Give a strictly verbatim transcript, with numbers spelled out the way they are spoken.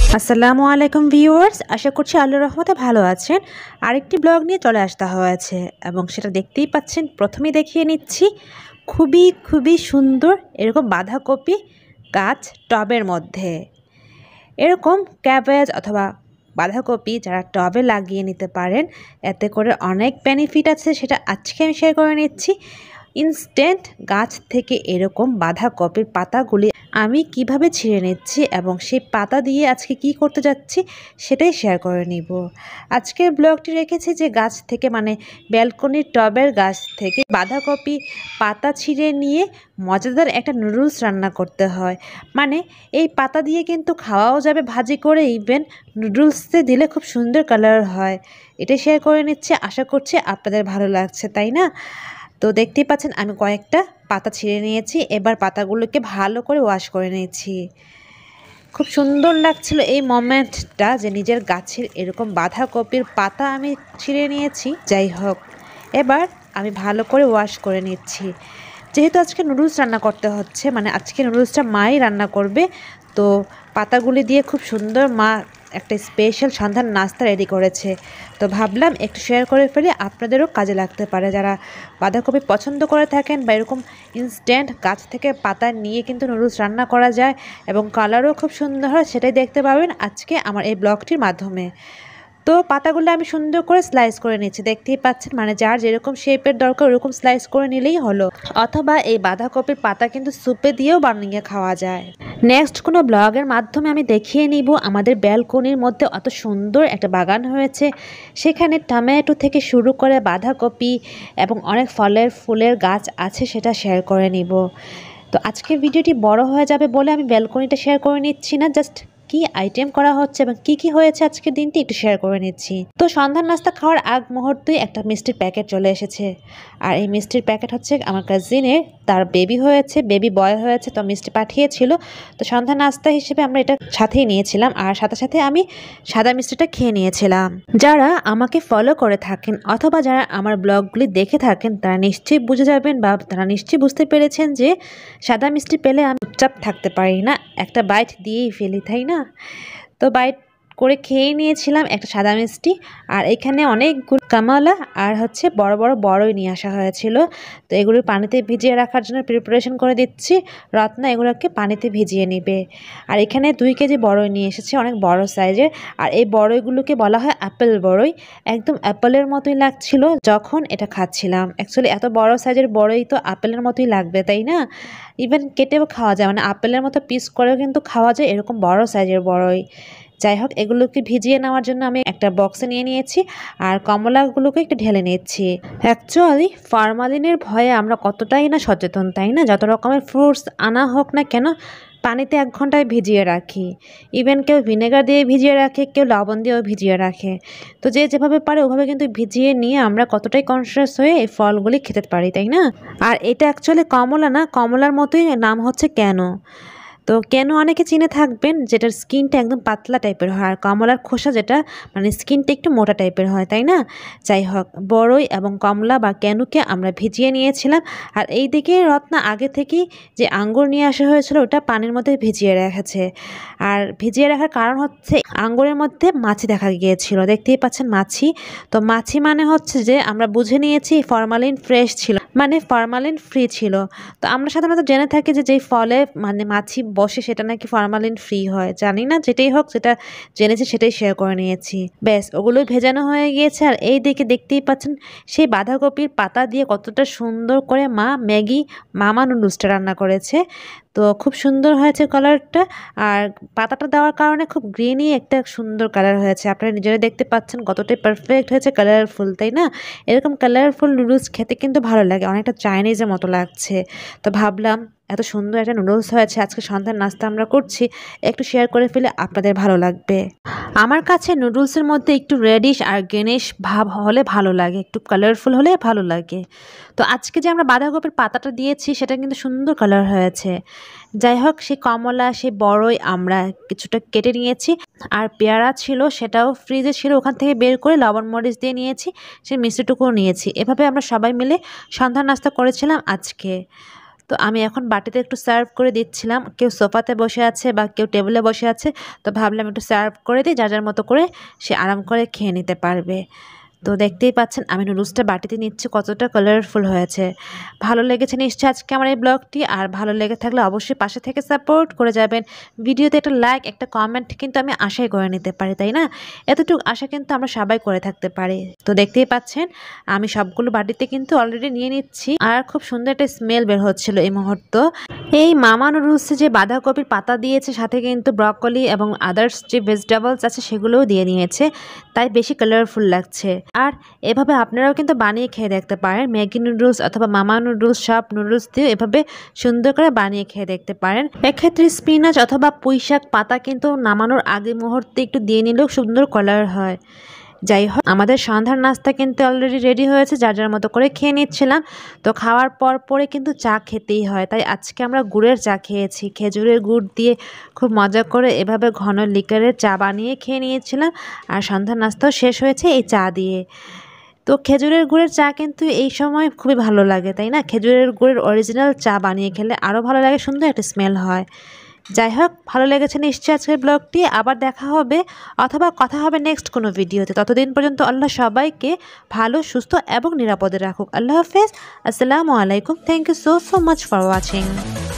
আসসালামু আলাইকুম ভিউয়ার্স, আশা করছি আল্লাহর রহমতে ভালো আছেন। আরেকটি ব্লগ নিয়ে চলে আসতে হয়েছে এবং সেটা দেখতেই পাচ্ছেন। প্রথমেই দেখিয়ে নিচ্ছি খুবই খুবই সুন্দর এরকম বাঁধাকপি গাছ টবের মধ্যে। এরকম ক্যাবেজ অথবা বাঁধাকপি যারা টবে লাগিয়ে নিতে পারেন, এতে করে অনেক বেনিফিট আছে, সেটা আজকে আমি শেয়ার করে নিচ্ছি। ইনস্ট্যান্ট গাছ থেকে এরকম বাঁধাকপির পাতাগুলি আমি কিভাবে ছিঁড়ে নিচ্ছি এবং সেই পাতা দিয়ে আজকে কি করতে যাচ্ছি সেটাই শেয়ার করে নিব। আজকের ব্লগটি রেখেছি যে গাছ থেকে, মানে ব্যালকনির টবের গাছ থেকে বাঁধাকপি পাতা ছিঁড়ে নিয়ে মজাদার একটা নুডলস রান্না করতে হয়। মানে এই পাতা দিয়ে কিন্তু খাওয়াও যাবে ভাজি করে, ইভেন নুডলসে দিলে খুব সুন্দর কালার হয়। এটা শেয়ার করে নিচ্ছি, আশা করছি আপনাদের ভালো লাগছে, তাই না? তো দেখতেই পাচ্ছেন আমি কয়েকটা পাতা ছিঁড়ে নিয়েছি। এবার পাতাগুলোকে ভালো করে ওয়াশ করে নিয়েছি। খুব সুন্দর লাগছিল এই মোমেন্টটা, যে নিজের গাছের এরকম বাঁধাকপির পাতা আমি ছিঁড়ে নিয়েছি। যাই হোক, এবার আমি ভালো করে ওয়াশ করে নিচ্ছি। যেহেতু আজকে নুডলস রান্না করতে হচ্ছে, মানে আজকে নুডলসটা মাই রান্না করবে, তো পাতাগুলি দিয়ে খুব সুন্দর মা একটা স্পেশাল সন্ধ্যার নাস্তা রেডি করেছে। তো ভাবলাম একটু শেয়ার করে ফেলে, আপনাদেরও কাজে লাগতে পারে। যারা বাঁধাকপি পছন্দ করে থাকেন বা এরকম ইনস্ট্যান্ট গাছ থেকে পাতা নিয়ে কিন্তু নুডলস রান্না করা যায় এবং কালারও খুব সুন্দর হয়, সেটাই দেখতে পাবেন আজকে আমার এই ব্লগটির মাধ্যমে। তো পাতাগুলো আমি সুন্দর করে স্লাইস করে নিচ্ছি, দেখতেই পাচ্ছেন। মানে যার যেরকম শেপের দরকার ওরকম স্লাইস করে নিলেই হলো। অথবা এই বাঁধাকপির পাতা কিন্তু স্যুপে দিয়েও বানিয়ে খাওয়া যায়। নেক্সট কোনো ব্লগের মাধ্যমে আমি দেখিয়ে নিব আমাদের ব্যালকনির মধ্যে অত সুন্দর একটা বাগান হয়েছে, সেখানে টমেটো থেকে শুরু করে বাঁধাকপি এবং অনেক ফলের ফুলের গাছ আছে, সেটা শেয়ার করে নিব। তো আজকে ভিডিওটি বড় হয়ে যাবে বলে আমি ব্যালকনিটা শেয়ার করে নিচ্ছি না, জাস্ট কি আইটেম করা হচ্ছে এবং কি কি হয়েছে আজকের দিনটি একটু শেয়ার করে নিচ্ছি। তো সন্ধ্যার নাস্তা খাওয়ার আগ মুহূর্তেই একটা মিষ্টির প্যাকেট চলে এসেছে, আর এই মিষ্টির প্যাকেট হচ্ছে আমার কাজিনের, তার বেবি হয়েছে, বেবি বয় হয়েছে, তো মিষ্টি পাঠিয়েছিল। তো সন্ধ্যা নাস্তা হিসেবে আমরা এটা সাথেই নিয়েছিলাম, আর সাথে সাথে আমি সাদা মিষ্টিটা খেয়ে নিয়েছিলাম। যারা আমাকে ফলো করে থাকেন অথবা যারা আমার ব্লগগুলি দেখে থাকেন, তারা নিশ্চয়ই বুঝে যাবেন বা তারা নিশ্চয়ই বুঝতে পেরেছেন যে সাদা মিষ্টি পেলে আমি চুপচাপ থাকতে পারি না, একটা বাইট দিয়েই ফেলি, তাই না? তো বাইট করে খেয়ে নিয়েছিলাম একটা সাদা মিষ্টি। আর এখানে অনেকগুলো কামালা আর হচ্ছে বড় বড় বড়ই নিয়ে আসা হয়েছিল, তো এগুলো পানিতে ভিজিয়ে রাখার জন্য প্রিপারেশন করে দিচ্ছি। রত্না এগুলোকে পানিতে ভিজিয়ে নেবে। আর এখানে দুই কেজি বড়ই নিয়ে এসেছে, অনেক বড় সাইজের। আর এই বড়ইগুলোকে বলা হয় অ্যাপেল বড়ই, একদম অ্যাপেলের মতোই লাগছিল যখন এটা খাচ্ছিলাম। অ্যাকচুয়ালি এত বড় সাইজের বড়ই তো আপেলের মতোই লাগবে, তাই না? ইভেন কেটেও খাওয়া যায়, মানে আপেলের মতো পিস করেও কিন্তু খাওয়া যায় এরকম বড় সাইজের বড়ই। যাই হোক, এগুলোকে ভিজিয়ে নেওয়ার জন্য আমি একটা বক্সে নিয়ে নিয়েছি, আর কমলাগুলোকে একটু ঢেলে নিচ্ছি। অ্যাকচুয়ালি ফরমালিনের ভয়ে আমরা কতটাই না সচেতন, তাই না? যত রকমের ফ্রুটস আনা হোক না কেন, পানিতে এক ঘন্টায় ভিজিয়ে রাখি। ইভেন কেউ ভিনেগার দিয়ে ভিজিয়ে রাখে, কেউ লবণ দিয়েও ভিজিয়ে রাখে। তো যে যেভাবে পারে ওভাবে কিন্তু ভিজিয়ে নিয়ে আমরা কতটাই কনসিয়াস হয়ে এই ফলগুলি খেতে পারি, তাই না? আর এটা অ্যাকচুয়ালি কমলা না, কমলার মতোই নাম হচ্ছে কেন। তো কেন অনেকে চিনে থাকবেন, যেটার স্কিনটা একদম পাতলা টাইপের হয়, আর কমলার খোসা যেটা মানে স্কিনটা একটু মোটা টাইপের হয়, তাই না? যাই হোক, বড়ই এবং কমলা বা কেনুকে আমরা ভিজিয়ে নিয়েছিলাম। আর এই দিকে রত্না আগে থেকেই যে আঙ্গুর নিয়ে আসা হয়েছিল ওটা পানির মধ্যে ভিজিয়ে রেখেছে। আর ভিজিয়ে রাখার কারণ হচ্ছে আঙ্গুরের মধ্যে মাছি দেখা গিয়েছিল, দেখতেই পাচ্ছেন মাছি। তো মাছি মানে হচ্ছে যে আমরা বুঝে নিয়েছি ফরমালিন ফ্রেশ ছিল, মানে ফরমালিন ফ্রি ছিল। তো আমরা সাধারণত জেনে থাকি যে যেই ফলে মানে মাছি বসে সেটা নাকি ফরমালিন ফ্রি হয়, জানি না, যেটাই হোক যেটা জেনেছি সেটাই শেয়ার করে নিয়েছি। ব্যাস, ওগুলোই ভেজানো হয়ে গিয়েছে। আর এই দিকে দেখতেই পাচ্ছেন সেই বাঁধাকপির পাতা দিয়ে কতটা সুন্দর করে মা ম্যাগি মামা নুডলসটা রান্না করেছে। তো খুব সুন্দর হয়েছে কালারটা, আর পাতাটা দেওয়ার কারণে খুব গ্রিনি একটা সুন্দর কালার হয়েছে। আপনারা নিজেরা দেখতে পাচ্ছেন কতটাই পারফেক্ট হয়েছে, কালারফুল, তাই না? এরকম কালারফুল নুডলস খেতে কিন্তু ভালো লাগে, অনেকটা চাইনিজের মতো লাগছে। তো ভাবলাম এত সুন্দর একটা নুডলস হয়েছে, আজকে সন্ধ্যার নাস্তা আমরা করছি, একটু শেয়ার করে ফেলে আপনাদের ভালো লাগবে। আমার কাছে নুডলসের মধ্যে একটু রেডিশ আর গ্রিনিশ ভাব হলে ভালো লাগে, একটু কালারফুল হলে ভালো লাগে। তো আজকে যে আমরা বাঁধাকপির পাতাটা দিয়েছি সেটা কিন্তু সুন্দর কালার হয়েছে। যাই হোক, সেই কমলা সেই বড়ই আমরা কিছুটা কেটে নিয়েছি, আর পেয়ারা ছিল সেটাও ফ্রিজে ছিল, ওখান থেকে বের করে লবণ মরিচ দিয়ে নিয়েছি, সেই মিষ্টিটুকুও নিয়েছি। এভাবে আমরা সবাই মিলে সন্ধ্যার নাস্তা করেছিলাম আজকে। তো আমি এখন বাটিতে একটু সার্ভ করে দিচ্ছিলাম। কেউ সোফাতে বসে আছে বা কেউ টেবিলে বসে আছে, তো ভাবলাম একটু সার্ভ করে দিই, যার যার মতো করে সে আরাম করে খেয়ে নিতে পারবে। তো দেখতেই পাচ্ছেন আমি নুডলসটা বাটিতে নিচ্ছি, কতটা কালারফুল হয়েছে। ভালো লেগেছে নিশ্চয়ই আজকে আমার এই ব্লগটি, আর ভালো লেগে থাকলে অবশ্যই পাশে থেকে সাপোর্ট করে যাবেন। ভিডিওতে একটা লাইক একটা কমেন্ট কিন্তু আমি আশাই করে নিতে পারি, তাই না? এতটুকু আশা কিন্তু আমরা সবাই করে থাকতে পারি। তো দেখতেই পাচ্ছেন আমি সবগুলো বাটিতে কিন্তু অলরেডি নিয়ে নিচ্ছি, আর খুব সুন্দর একটা স্মেল বের হচ্ছিল এই মুহূর্ত। এই মামা নুডলসে যে বাঁধাকপির পাতা দিয়েছে, সাথে কিন্তু ব্রকলি এবং আদার্স যে ভেজিটেবলস আছে সেগুলোও দিয়ে নিয়েছে, তাই বেশি কালারফুল লাগছে। আর এভাবে আপনারাও কিন্তু বানিয়ে খেয়ে দেখতে পারেন। ম্যাগি নুডলস অথবা মামা নুডলস, সব নুডলস দিয়ে এভাবে সুন্দর করে বানিয়ে খেয়ে দেখতে পারেন। এক্ষেত্রে স্পিনাচ অথবা পুঁইশাক পাতা কিন্তু নামানোর আগে মুহূর্তে একটু দিয়ে নিলেও সুন্দর কালার হয়। যাই হোক, আমাদের সন্ধ্যার নাস্তা কিন্তু অলরেডি রেডি হয়েছে, যার যার মতো করে খেয়ে নিচ্ছিলাম। তো খাওয়ার পর পরে কিন্তু চা খেতেই হয়, তাই আজকে আমরা গুড়ের চা খেয়েছি। খেজুরের গুড় দিয়ে খুব মজা করে এভাবে ঘন লিকারের চা বানিয়ে খেয়ে নিয়েছিলাম, আর সন্ধ্যার নাস্তাও শেষ হয়েছে এই চা দিয়ে। তো খেজুরের গুড়ের চা কিন্তু এই সময় খুবই ভালো লাগে, তাই না? খেজুরের গুড়ের অরিজিনাল চা বানিয়ে খেলে আরও ভালো লাগে, সুন্দর একটা স্মেল হয়। যাই হোক, ভালো লেগেছে নিশ্চয়ই আজকের ব্লগটি। আবার দেখা হবে অথবা কথা হবে নেক্সট কোনো ভিডিওতে। ততদিন পর্যন্ত আল্লাহ সবাইকে ভালো, সুস্থ এবং নিরাপদে রাখুক। আল্লাহ হাফেজ। আসসালামু আলাইকুম। Thank you so so much for watching.